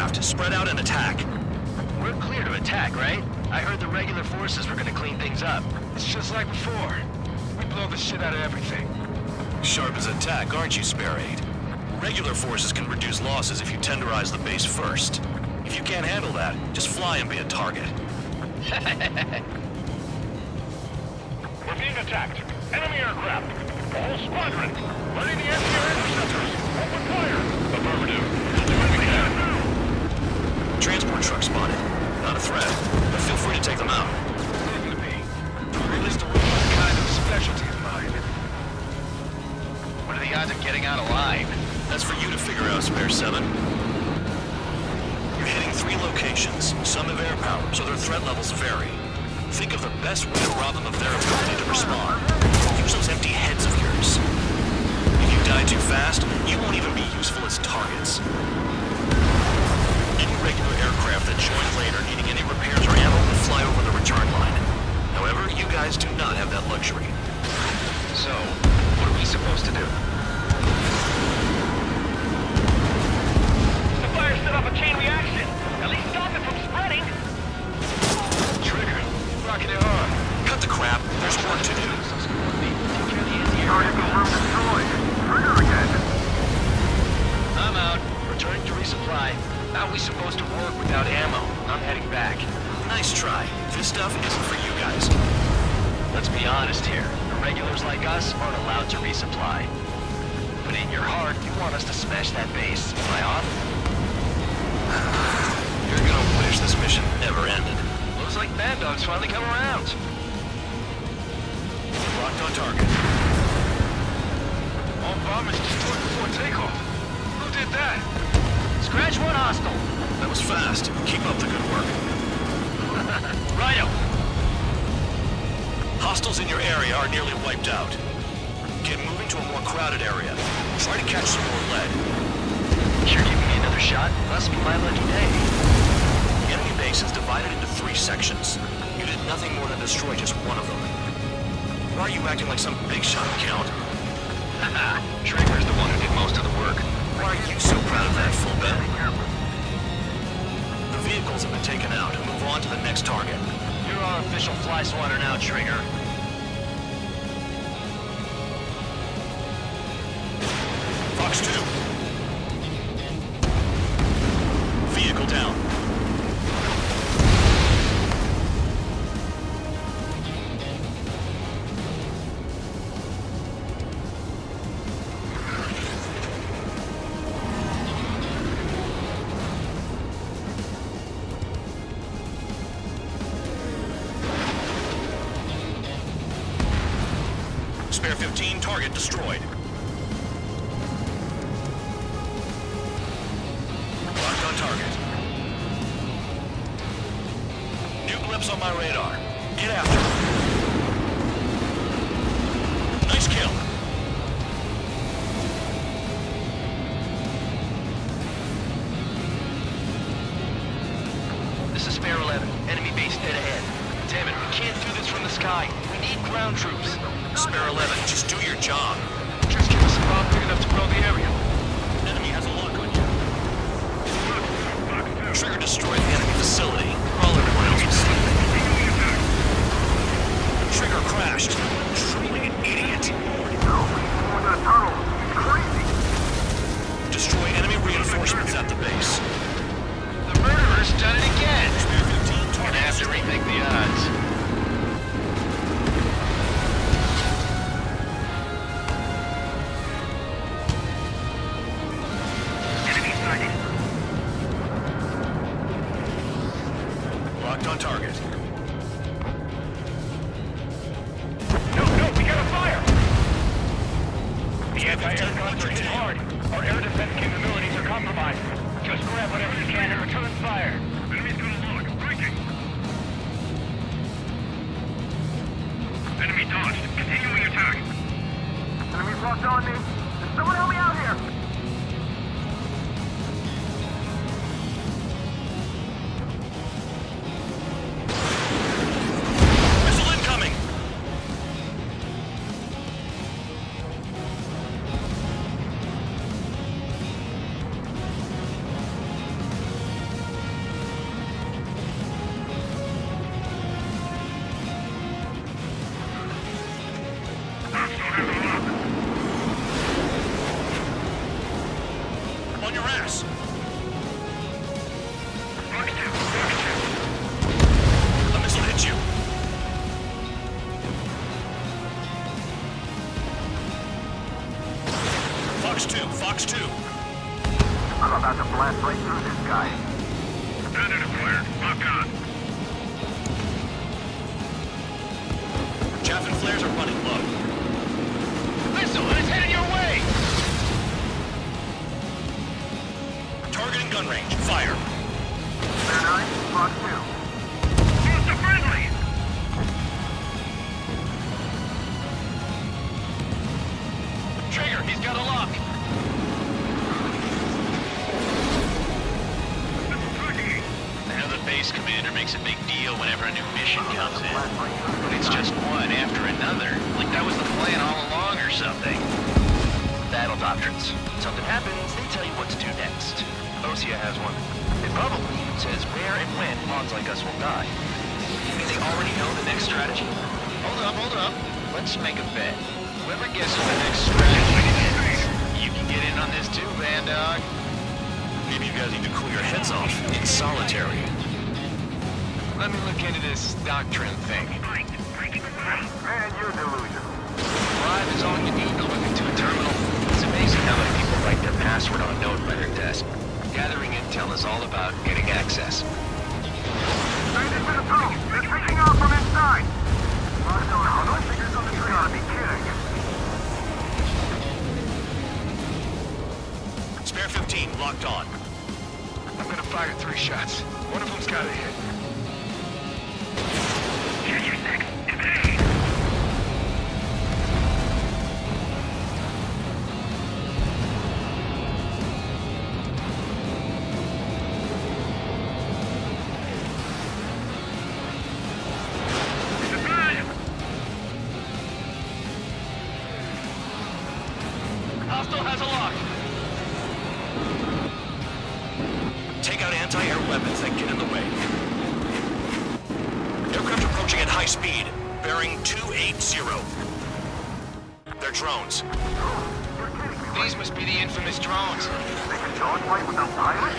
aircraft. Spread out and attack. We're clear to attack, right? I heard the regular forces were gonna clean things up. It's just like before. We blow the shit out of everything. Sharp as attack, aren't you, Spare 8? Regular forces can reduce losses if you tenderize the base first. If you can't handle that, just fly and be a target. We're being attacked. Enemy aircraft. Whole squadron. Ready the anti-air interceptors. Open fire. Affirmative. We'll do what we can. Transport truck spotted. Not a threat, but feel free to take them out. Nothing to be. At least a kind of specialty of mine. What are the odds of getting out alive? That's for you to figure out, Spare 7. You're hitting 3 locations. Some have air power, so their threat levels vary. Think of the best way to rob them of their ability to respond. Use those empty heads of yours. If you die too fast, you won't even be useful as targets. Any regular aircraft that join later needing any repairs or ammo will fly over the return line. However, you guys do not have that luxury. So, what are we supposed to do? The fire set off a chain reaction. At least stop it from spreading. Trigger. Rocking it hard. Cut the crap. There's work to do. Target confirmed destroyed. Trigger again. I'm out. Returning to resupply. How are we supposed to work without ammo? I'm heading back. Nice try. This stuff isn't for you guys. Let's be honest here. Irregulars like us aren't allowed to resupply. But in your heart, you want us to smash that base. Am I off? You're gonna wish this mission never ended. Looks like Bad Dog's finally come around. Locked on target. All bombers destroyed before takeoff. Who did that? Scratch one hostile. That was fast. Keep up the good work. Righto. Hostiles in your area are nearly wiped out. Get moving to a more crowded area. Try to catch some more lead. You're giving me another shot? Must be my lucky day. The enemy base is divided into 3 sections. You did nothing more than destroy just one of them. Why are you acting like some big shot, Count? Haha, Trigger's the one who did most of the work. Why are you so proud of that, Fullback? The vehicles have been taken out. Move on to the next target. You're our official fly swatter now, Trigger. Fox 2. Vehicle down. Spare 15, target destroyed. Locked on target. New blips on my radar. Get after them. Nice kill. This is Spare 11. Enemy base dead ahead. Damn it, we can't do this from the sky. We need ground troops. Spare 11, just do your job. Just give us a bomb big enough to blow the area. Enemy has a lock on you. Trigger destroyed the enemy facility while everyone else was sleeping. Trigger crashed. Truly an idiot. Destroy enemy reinforcements at the base. The murderer's done it again. Spare 15, Gonna target have to destroyed. rethink the odds. Locked on target. No, we got a fire! The anti-air guns are hit hard. Our air defense capabilities are compromised. Just grab whatever you can and return fire. Enemy's gonna look. Breaking. Enemy dodged. Continuing attack. Enemy's locked on me. Someone help me out here! Missile incoming! progress. A missile hit you. Fox 2, Fox 2. I'm about to blast right through this guy. Predator fire. Lock on. Chaff and flares are running low. Missile is headed your way! Targeting gun range. Fire. Bear 9, Fox 2. Here's the friendly! Trigger, he's got a lock. I know the base commander makes a big deal whenever a new mission comes in. But it's just one after another. Like that was the plan all along or something. Battle doctrines. Something happens, they tell you what to do next. Osea has one. It probably says where and when pawns like us will die. You mean they already know the next strategy? Hold up. Let's make a bet. Whoever guesses the next strategy, you can get in on this too, Vandog. Maybe you guys need to cool your heads off in solitary. Let me look into this doctrine thing. Man, you're delusional. Drive is all you need to look into a terminal. It's amazing how many people write their password on a note by their desk. Gathering intel is all about getting access. Straight into the tunnel. They're taking off from inside. Those figures on the tree ought to be kidding. Spare 15, locked on. I'm gonna fire 3 shots. One of them's got a hit. Here's your 6. Evade! Hostile has a lock. Take out anti-air weapons that get in the way. Aircraft approaching at high speed, bearing 280. They're drones. These must be the infamous drones. They can dogfight without pilots?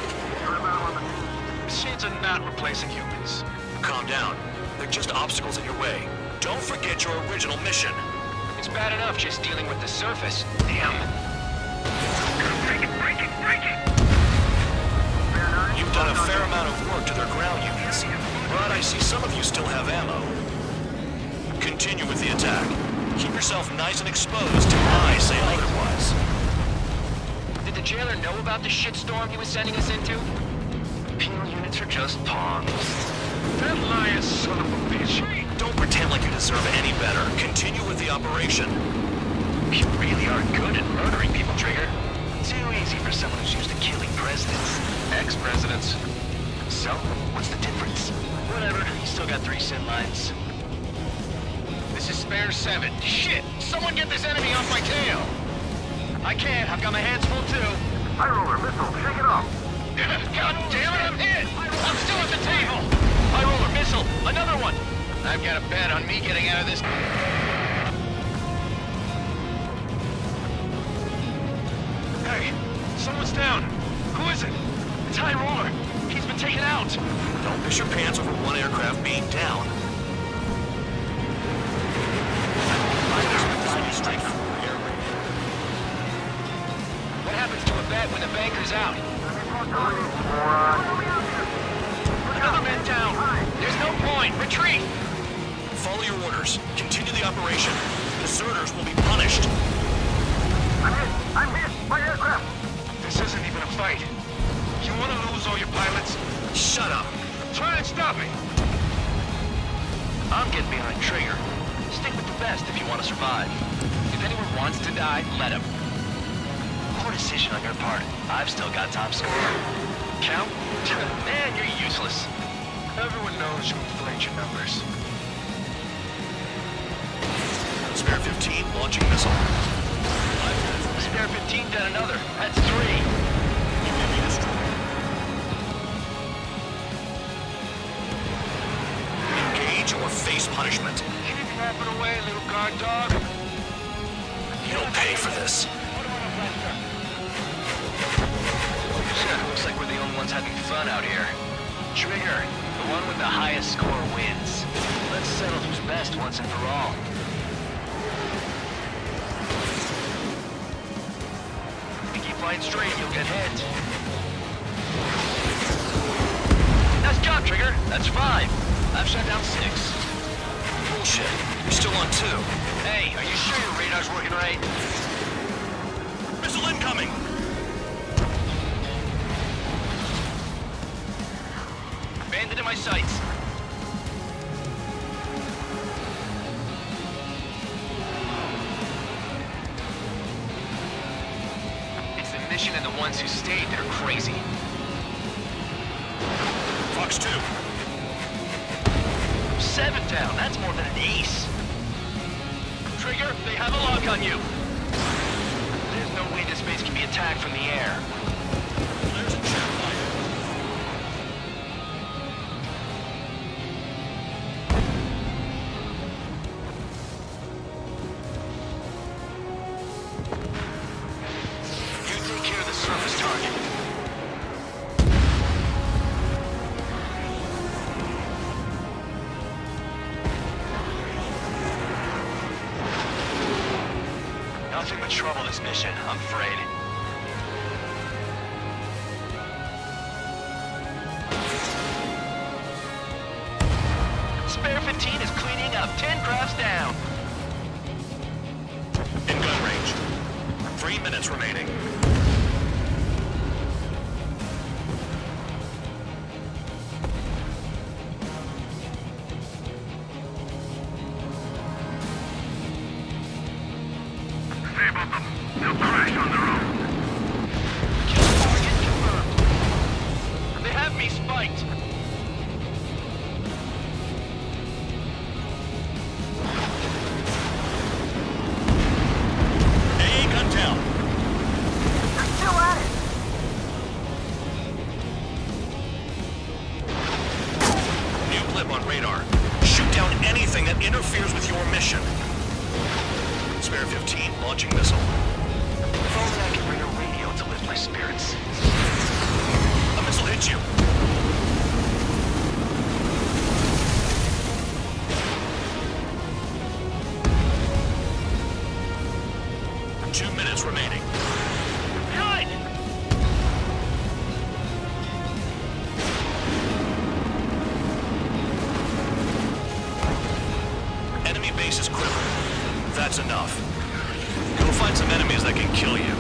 Machines are not replacing humans. Calm down. They're just obstacles in your way. Don't forget your original mission. It's bad enough just dealing with the surface. Damn. Break it! You've done a fair amount of work to their ground units, but I see some of you still have ammo. Continue with the attack. Keep yourself nice and exposed till I say otherwise. Did the jailer know about the shitstorm he was sending us into? Penal units are just pawns. That liar son of a bitch. Don't pretend like you deserve any better. Continue with the operation. You really are good at murdering people, Trigger. Too easy for someone who's used to killing presidents. Ex-presidents. So, what's the difference? Whatever, you still got 3 sin lines. This is Spare 7. Shit! Someone get this enemy off my tail! I can't, I've got my hands full too. High roller missile, shake it off. God damn it, I'm hit! I'm still at the table! High roller missile, another one! I've got a bet on me getting out of this. Hey, someone's down. Who is it? It's High Roller. He's been taken out. Don't piss your pants over one aircraft being down. What happens to a bet when the banker's out? Another man down. There's no point. Retreat. Follow your orders. Continue the operation. Deserters will be punished. I'm hit! My aircraft! This isn't even a fight. You want to lose all your pilots? Shut up. Try and stop me. I'm getting behind Trigger. Stick with the best if you want to survive. If anyone wants to die, let him. Poor decision on your part. I've still got top score. Count? Man, you're useless. Everyone knows you inflate your numbers. Spare 15, launching missile. Spare 15 got another. That's 3. You will be destroyed. Engage or face punishment. Keep yapping away, little guard dog. You'll pay for this. Looks like we're the only ones having fun out here. Trigger, the one with the highest score wins. Let's settle who's best once and for all. If you keep flying straight, you'll get hit. Nice job, Trigger. That's 5. I've shut down 6. Bullshit. You're still on 2. Hey, are you sure your radar's working right? Missile incoming! Bandit in my sights. It's the mission and the ones who stayed that are crazy. Fox 2. 7 down, that's more than an ace. Trigger, they have a lock on you. There's no way this base can be attacked from the air. There's a jet fighter. You take care of the surface target. Nothing but trouble this mission, I'm afraid. Spare 15 is cleaning up. 10 crafts down. In gun range. 3 minutes remaining. Disable them. They'll crash on their own. Kill target confirmed. They have me spiked. AA gun down. They're still at it. New blip on radar. Shoot down anything that interferes with your mission. Spare 15, launching missile. If only I could bring a radio to lift my spirits. A missile hit you. Two minutes remaining. Behind! Enemy base is quivering. That's enough. Go find some enemies that can kill you.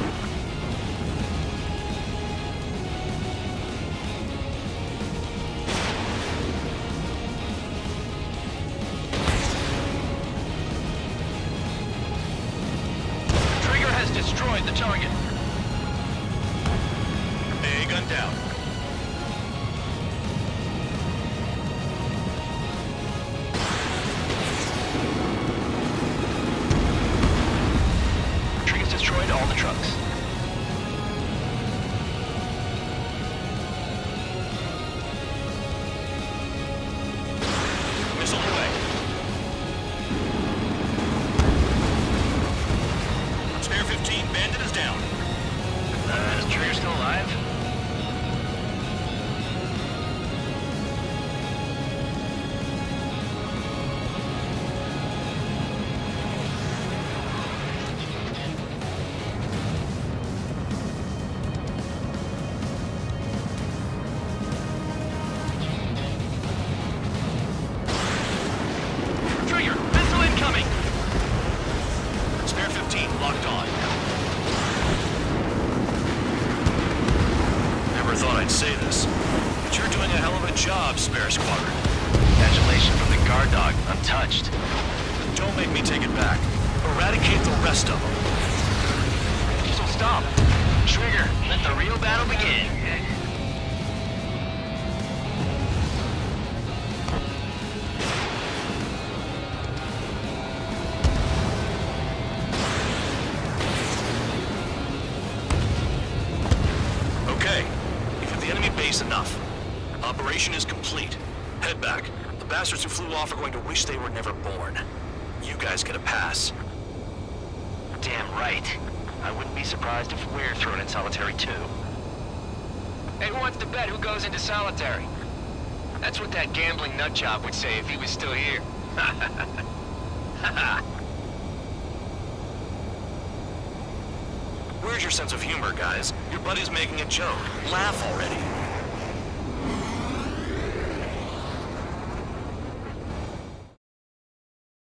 Trigger has destroyed the target. AA gun down. Trigger's destroyed all the trucks. Missile away. Spare 15, bandit is down. Is Trigger still alive? Trigger, missile incoming! Spare 15, locked on. Never thought I'd say this, but you're doing a hell of a job, Spare Squadron. Congratulations from the guard dog, untouched. Don't make me take it back. Eradicate the rest of them. So stop. Trigger, let the real battle begin. Okay, you've hit the enemy base enough. Operation is complete. Head back. The bastards who flew off are going to wish they were never born. You guys get a pass. Damn right. I wouldn't be surprised if we're thrown in solitary too. Hey, who wants to bet who goes into solitary? That's what that gambling nutjob would say if he was still here. Where's your sense of humor, guys? Your buddy's making a joke. Laugh already.